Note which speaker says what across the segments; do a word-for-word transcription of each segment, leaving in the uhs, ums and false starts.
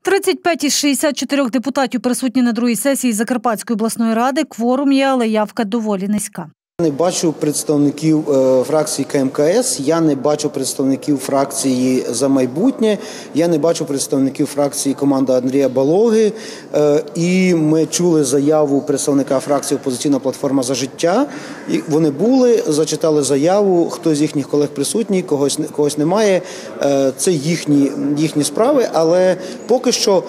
Speaker 1: тридцять п'ять із шістдесят чотирьох депутатів присутні на другій сесії Закарпатської обласної ради. Кворум є, але явка доволі низька.
Speaker 2: Я не бачу представників фракції Ка Ем Ка Ес, я не бачу представників фракції «За майбутнє», я не бачу представників фракції «Команда Андрія Балоги». І ми чули заяву представника фракції «Опозиційна платформа За життя». І вони були, зачитали заяву, хтось з їхніх колег присутній, когось, когось немає. Це їхні, їхні справи, але поки що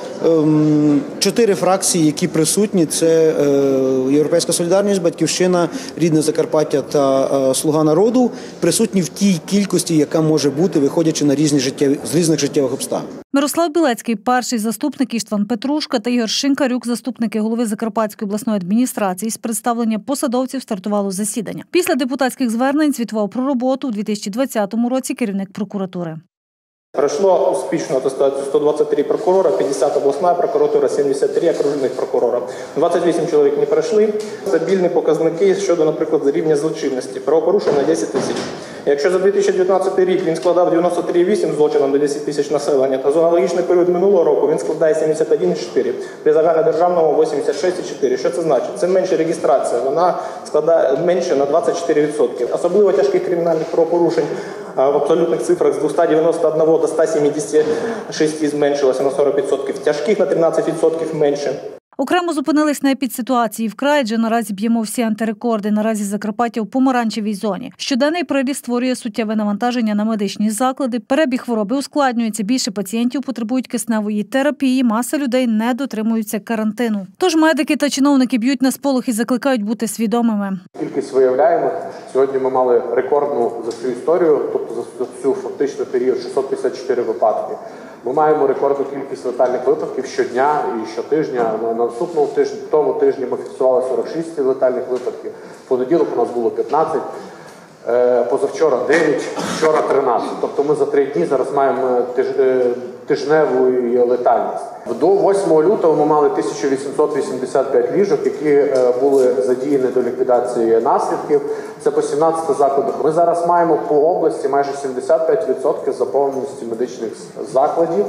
Speaker 2: чотири фракції, які присутні, це «Європейська солідарність», «Батьківщина», «Рідне Закарпаття» та «Слуга народу» присутні в тій кількості, яка може бути, виходячи на різні життєві, з різних життєвих обставин.
Speaker 1: Мирослав Білецький, перший заступник, Іштван Петрушка та Ігор Шинкарюк, заступники голови Закарпатської обласної адміністрації. З представлення посадовців стартувало засідання. Після депутатських звернень звітував про роботу у дві тисячі двадцятому році керівник прокуратури.
Speaker 3: Пройшло успішну атестацію сто двадцять три прокурора, п'ятдесят обласна прокуратура, сімдесят три окружних прокурора. двадцять вісім чоловік не пройшли. Стабільні показники щодо, наприклад, рівня злочинності. Правопорушень на десять тисяч. Якщо за дві тисячі дев'ятнадцятий рік він складав дев'яносто три цілих вісім десятих злочинів до десять тисяч населення, то за аналогічний період минулого року він складає сімдесят один цілих чотири десятих, при загальнодержавному вісімдесят шість цілих чотири десятих. Що це значить? Це менша регістрація, вона складає менше на двадцять чотири відсотки. Особливо тяжких кримінальних правопорушень в абсолютних цифрах з двохсот дев'яноста одного до ста сімдесяти шести зменшилося на сорок відсотків, тяжких на тринадцять відсотків менше.
Speaker 1: Окремо зупинились на епідситуації в краї, адже наразі б'ємо всі антирекорди. Наразі Закарпаття в помаранчевій зоні. Щоденний приріст створює суттєве навантаження на медичні заклади. Перебіг хвороби ускладнюється, більше пацієнтів потребують кисневої терапії, маса людей не дотримуються карантину. Тож медики та чиновники б'ють на сполох і закликають бути свідомими.
Speaker 4: Кількість виявляємо. Сьогодні ми мали рекордну за всю історію, тобто за цю фактично період шістсот п'ятдесят чотири випадки. Ми маємо рекордну кількість летальних випадків щодня і щотижня. На наступному тижні, в тому тижні ми фіксували сорок шість летальних випадків. В понеділок у нас було п'ятнадцять, позавчора дев'ять, вчора тринадцять. Тобто ми за три дні зараз маємо тиж, тижневу летальність. До восьмого лютого ми мали тисячу вісімсот вісімдесят п'ять ліжок, які були задіяні до ліквідації наслідків. Це по сімнадцяти закладах. Ми зараз маємо по області майже сімдесят п'ять відсотків заповненості медичних закладів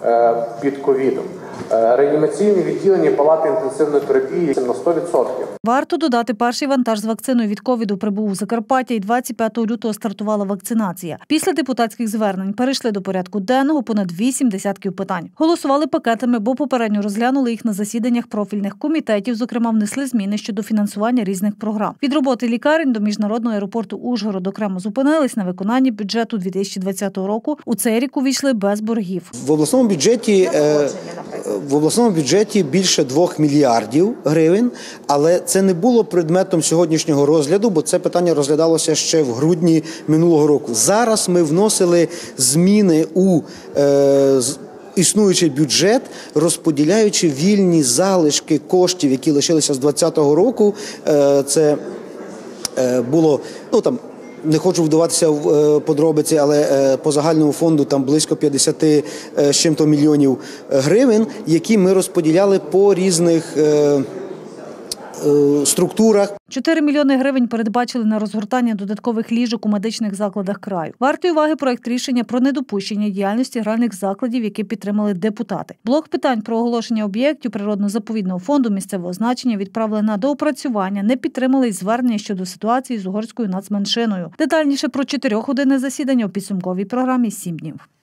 Speaker 4: під ковідом. Реанімаційні відділення, палати інтенсивної терапії на сто відсотків.
Speaker 1: Варто додати, перший вантаж з вакциною від ковіду прибув у Закарпаття і двадцять п'ятого лютого стартувала вакцинація. Після депутатських звернень перейшли до порядку денного понад вісім десятків питань. Голосували пакетами, бо попередньо розглянули їх на засіданнях профільних комітетів, зокрема внесли зміни щодо фінансування різних програм. Від роботи лікарень до міжнародного аеропорту Ужгород окремо зупинились на виконанні бюджету дві тисячі двадцятого року. У цей рік увійшли без боргів.
Speaker 2: В обласному бюджеті В обласному бюджеті більше двох мільярдів гривень, але це не було предметом сьогоднішнього розгляду, бо це питання розглядалося ще в грудні минулого року. Зараз ми вносили зміни у е, існуючий бюджет, розподіляючи вільні залишки коштів, які лишилися з двадцятого року. Е, це е, було, ну там, не хочу вдаватися в подробиці, але по загальному фонду там близько п'ятдесят з чим-то мільйонів гривень, які ми розподіляли по різних структурах.
Speaker 1: чотири мільйони гривень передбачили на розгортання додаткових ліжок у медичних закладах краю. Вартої уваги проект рішення про недопущення діяльності гральних закладів, які підтримали депутати. Блок питань про оголошення об'єктів природно-заповідного фонду місцевого значення відправили на доопрацювання, не підтримали й звернення щодо ситуації з угорською нацменшиною. Детальніше про чотирьохгодинне засідання у підсумковій програмі «Сім днів».